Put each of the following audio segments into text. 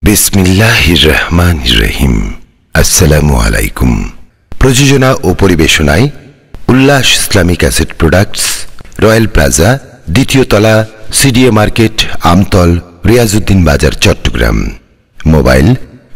বিসমিল্লাহির রহমানির রহিম। আসসালামু আলাইকুম। প্রযোজনা ও পরিবেশনায় Ullash Islamic asset products, Royal Plaza, দ্বিতীয় তলা, সিডিএ মার্কেট, আমতল, রিয়াজউদ্দিন বাজার, চট্টগ্রাম। মোবাইল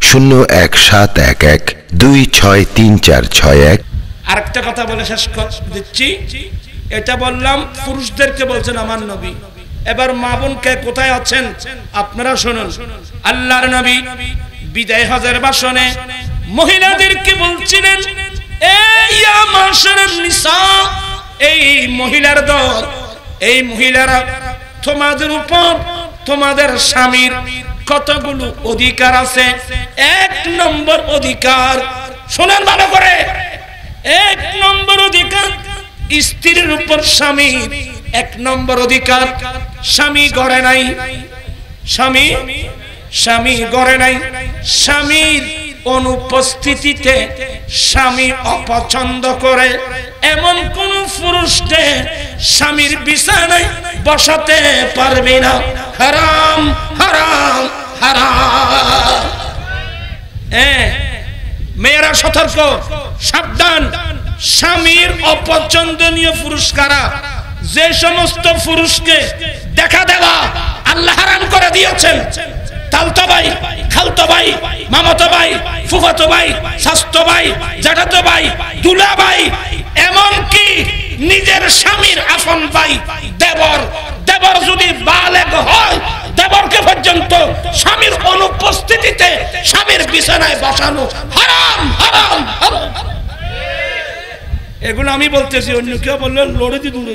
017112634661। আরেকটা কথা বলে শেষ করে দিচ্ছি। এটা বললাম পুরুষদেরকে, বলছেন আমার নবী। এবার মা বোনকে কোথায় আছেন আপনারা শুনুন। আল্লাহর নবী বিদায় হজের ভাষণে মহিলাদেরকে বলছিলেন, এই মাশারান নিসা, এই মহিলার দল, এই মহিলারা তোমাদের উপর তোমাদের স্বামীর কতগুলো অধিকার আছে। এক নম্বর অধিকার, শোনেন ভালো করে, এক নম্বর অধিকার স্ত্রীর উপর স্বামীর। এক নম্বর অধিকার, স্বামী গড়ে নাই, স্বামী গড়ে নাই, স্বামীর অনুপস্থিতিতে স্বামী অপছন্দ করে এমন কোন পুরুষকে স্বামীর বিছানায় বসাতে পারবে না। হারাম হারাম হারাম। মেয়েরা সতর্ক, সাবধান। স্বামীর অপছন্দনীয় পুরুষ কারা? যে সমস্ত পুরুষকে দেখা দেওয়া আল্লাহ হারাম করে দিয়েছেন। তালতো ভাই, খালতো ভাই, মামাতো ভাই, ফুফাতো ভাই, শাস্তো ভাই, জ্যাঠাতো ভাই, দুলা ভাই, এমনকি নিজের স্বামীর আপন ভাই, দেবর, দেবর যদি বালেগ হয়, দেবরকে পর্যন্ত স্বামীর অনুপস্থিতিতে স্বামীর বিছানায় বসানো হারাম হারাম হারাম। এগুলো আমি বলতেছি, অন্য কেউ বললে লড়ে দিয়ে দূরে।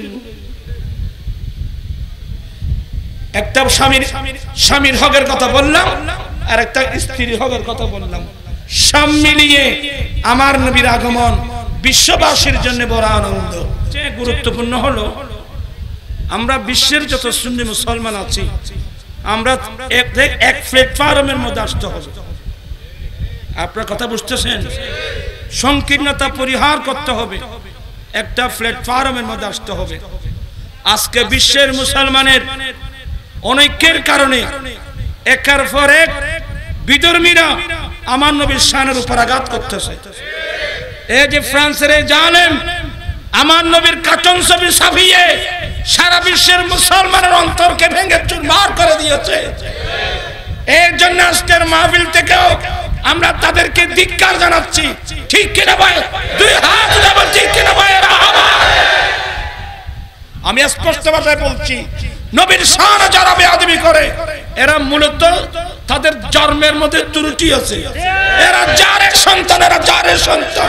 একটা স্বামীর হকের কথা বললাম, আর একটা স্ত্রীর হকের কথা বললাম। সব মিলিয়ে আমার নবীর আগমন বিশ্ববাসীর জন্য বড় আনন্দ। যে গুরুত্বপূর্ণ হলো, আমরা বিশ্বের যত সুন্নি মুসলমান আছি, আমরা এক প্ল্যাটফর্মের মধ্যে আসতে হবে। আপনার কথা বুঝতেছেন? সংকীর্ণতা পরিহার করতে হবে, একটা প্ল্যাটফর্মের মধ্যে আসতে হবে। আজকে বিশ্বের মুসলমানের অনৈক্যের কারণে একের পর এক বিধর্মীরা আমার নবীর শানের উপর আঘাত করতেছে। এই যে ফ্রান্সের এই জালেম আমার নবীর কার্টুন ছবি ছাপিয়ে সারা বিশ্বের মুসলমানের অন্তরকে ভেঙে চুরমার করে দিয়েছে। এর জন্য আজকের মাহফিল থেকেও আমরা তাদেরকে ধিক্কার জানাচ্ছি। ঠিক কিনা ভাই? দুই হাত তুলে বলছি, ঠিক কিনা ভাই? আমি স্পষ্ট ভাষায় বলছি, নবীর শান যারা বেয়াদবি করে, এরা মূলত তাদের জন্মের মধ্যে ত্রুটি আছে। এরা জারের সন্তান, এরা জারের সন্তান।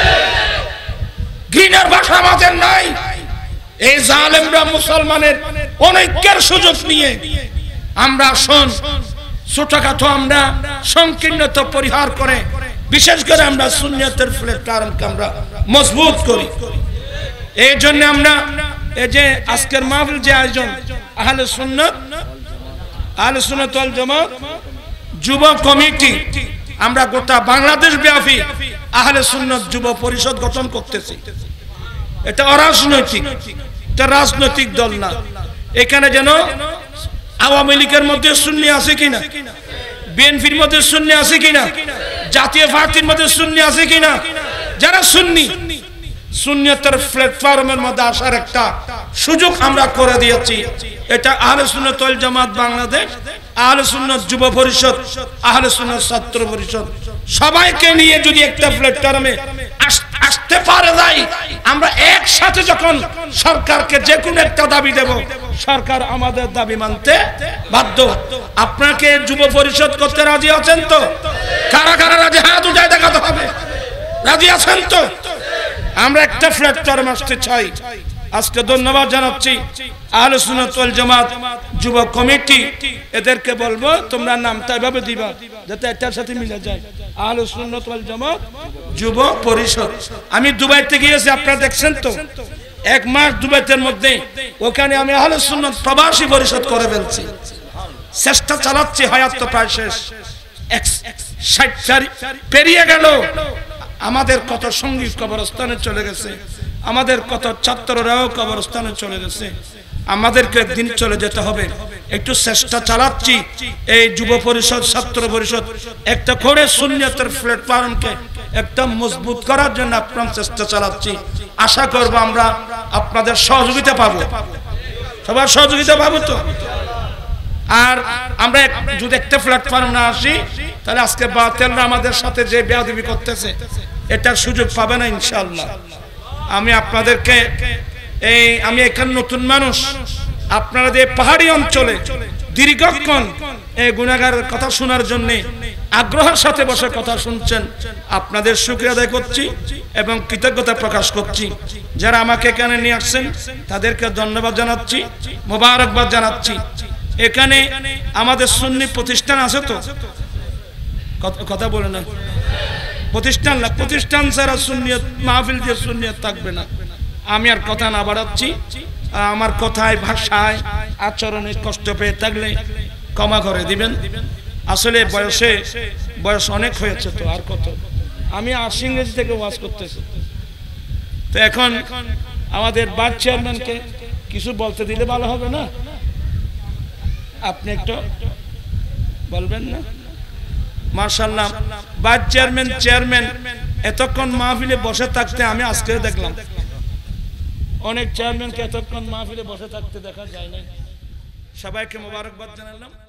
ঘৃণার ভাষা আমাদের নাই। এই জালেমরা মুসলমানের অনৈক্যের সুযোগ নিয়ে আমরা ছোটখাটো আমরা সংকীর্ণতা পরিহার করে, বিশেষ করে আমরা সুন্নিয়তের প্ল্যাটফর্মকে আমরা মজবুত করি। এই জন্য আমরা এই যে আজকের মাহফিল যে আয়োজন, আহলে সুন্নাত ওয়াল জামাত যুব কমিটি, আমরা গোটা বাংলাদেশ ব্যাপী আহলে সুন্নাত যুব পরিষদ গঠন করতেছি। এটা অরাজনৈতিক, এটা রাজনৈতিক দল না। এখানে যেন আওয়ামী লীগের মধ্যে সুন্নি আছে কিনা, বিএনপির মধ্যে সুন্নি আছে কিনা, জাতীয় পার্টির মধ্যে সুন্নি আছে কিনা, যারা সুন্নি, সুন্নিয়তের প্ল্যাটফর্মের মধ্যে আসার একটা সুযোগ আমরা করে দিয়েছি। এটা আহলে সুন্নাত ওয়াল জামাত বাংলাদেশ, আহলে সুন্নাত যুব পরিষদ, আহলে সুন্নাত ছাত্র পরিষদ, সবাইকে নিয়ে যদি একটা প্ল্যাটফর্মে আসতে পারে যাই, আমরা একসাথে যখন সরকারকে যে কোনো একটা দাবি দেব, সরকার আমাদের দাবি মানতে বাধ্য। আপনাকে যুব পরিষদ করতে রাজি আছেন তো? কারা কারা রাজি? হাত উঠায় দেখাতে হবে। রাজি আছেন তো? আমরা একটা প্ল্যাটফর্ম আসতে চাই। আজকে ধন্যবাদ জানাচ্ছি আহলে সুন্নাত ওয়াল জামাত যুব কমিটি। এদেরকে বলবো তোমরা নামটা এভাবে দিবা যাতে এটার সাথে মিলে যায়, আহলে সুন্নাত ওয়াল জামাত যুব পরিষদ। আমি দুবাইতে গিয়েছি, আপনারা দেখছেন তো, এক মাস দুবাইতের মধ্যে ওখানে আমি আহলে সুন্নাত প্রবাসী পরিষদ করে ফেলছি। চেষ্টা চালাচ্ছি, হায়াত তো প্রায় শেষ, 60 পেরিয়ে গেল। আমাদের কত সঙ্গী কবরস্থানে চলে গেছে, আমাদের কত ছাত্ররাও কবরস্থানে চলে গেছে। আমাদেরকে একদিন চলে যেতে হবে। একটু চেষ্টা চালাচ্ছি এই যুব পরিষদ ছাত্র পরিষদ একটা করে সুন্নিয়তের প্ল্যাটফর্মকে একদম মজবুত করার জন্য আপ্রাণ চেষ্টা চালাচ্ছি। আশা করব আমরা আপনাদের সহযোগিতা পাবো, সবার সহযোগিতা পাবো তো। আর আমরা যদি একটা প্ল্যাটফর্ম না আসি তাহলে আজকে বাতিলরা আমাদের সাথে যে বেয়াদবি করতেছে এটার সুযোগ পাবে না ইনশাআল্লাহ। আমি আপনাদেরকে আমি এখানে নতুন মানুষ, আপনারা যে পাহাড়ি অঞ্চলে দীর্ঘক্ষণ এই গুনাহগারের কথা শোনার জন্য আগ্রহের সাথে বসে কথা শুনছেন, আপনাদের শুকরিয়া আদায় করছি এবং কৃতজ্ঞতা প্রকাশ করছি। যারা আমাকে এখানে নিয়ে আসছেন তাদেরকে ধন্যবাদ জানাচ্ছি, মোবারকবাদ জানাচ্ছি। এখানে আমাদের সুন্নি প্রতিষ্ঠান আছে তো, কথা বলে না, প্রতিষ্ঠান না, প্রতিষ্ঠান ছাড়া সুন্নিয়ত মাহফিল যে সুন্নিয়ত থাকবে না। আমি আর কথা না বাড়াচ্ছি, আমার কথায় ভাষায় আচরণে কষ্ট পেয়ে থাকলে ক্ষমা করে দিবেন। আসলে বয়স অনেক হয়েছে তো, আর কত, আমি 80 ইংরেজি থেকে ওয়াজ করতেছি তো। এখন আমাদের ভাইস চেয়ারম্যানকে কিছু বলতে দিলে ভালো হবে না? আপনি একটু বলবেন না? মাশাআল্লাহ, ভাইস চেয়ারম্যান এতক্ষণ মাহফিলে বসে থাকতে আমি আজকে দেখলাম। অনেক চেয়ারম্যানকে এতক্ষণ মাহফিলে বসে থাকতে দেখা যায় না। সবাইকে মোবারকবাদ জানালাম।